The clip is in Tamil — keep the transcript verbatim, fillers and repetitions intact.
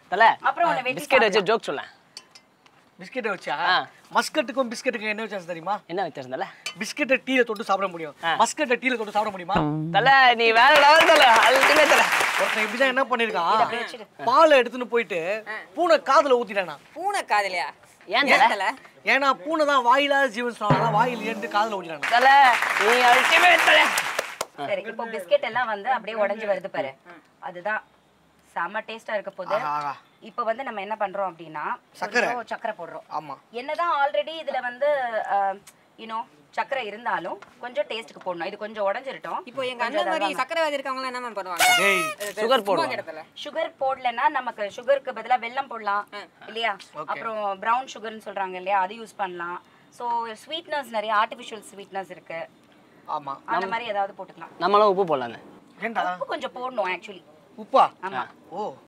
தல அப்புறம் உன்னை வெட்டி பிஸ்கட் வச்சு ஜோக் சொல்ல பிஸ்கெட்டை வச்சா மஸ்கட்டுக்கும் பிஸ்கெட்டுக்கும் என்ன வித்தியாசம் தெரியுமா? என்ன வித்தியாசம் தல பிஸ்கெட்டை டீல தொட்டு சாப்பிட முடியும், மஸ்கட்டை டீல தொட்டு சாப்பிட முடியுமா? தல நீ வேற லெவல் தல அல்டிமேட் தல. ஒருத்தன் இப்படிதான் என்ன பண்ணிருக்கான், பாலை எடுத்துன்னு போயிட்டு பூனை காதுல ஊத்திட்டானா. பூனை காதுலயா? ஏன் தல? ஏன்னா பூனை தான் வாயிலாத ஜீவன் சொன்னாங்க, வாயில் ஏண்டு காதுல ஊத்திட்டானா. தல நீ அல்டிமேட் தல. சரி இப்போ பிஸ்கெட் எல்லாம் வந்து அப்படியே உடைஞ்சு வருது பாரு, அதுதான் செம டேஸ்டா இருக்க போகுது. இப்போ வந்து நம்ம என்ன பண்றோம் அப்படின்னா சக்கரை சக்கரை போடுறோம். ஆமா, என்னதான் ஆல்ரெடி இதுல வந்து யூனோ சக்கரை இருந்தாலும் கொஞ்சம் டேஸ்ட்டுக்கு போடணும். இது கொஞ்சம் உடைஞ்சிரட்டும். இப்போ எங்க அண்ணன் மாதிரி சக்கரை வியாதி இருக்கவங்க என்ன பண்ணுவாங்க? சுகர் போடுவாங்க. சுகர் போடலன்னா நமக்கு சுகருக்கு பதிலா வெல்லம் போடலாம் இல்லையா, அப்புறம் பிரவுன் சுகர்னு சொல்றாங்க இல்லையா, அது யூஸ் பண்ணலாம். ஸோ ஸ்வீட்னஸ் நிறைய ஆர்டிஃபிஷியல் ஸ்வீட்னஸ் இருக்கு. ஆமா, அந்த மாதிரி ஏதாவது போட்டுக்கலாம். நம்மளும் உப்பு போடலாங்க. ஏண்டா உப்பு கொஞ்சம் போடணும் ஆக்சுவலி. உப்பா? ஆமா. ஓ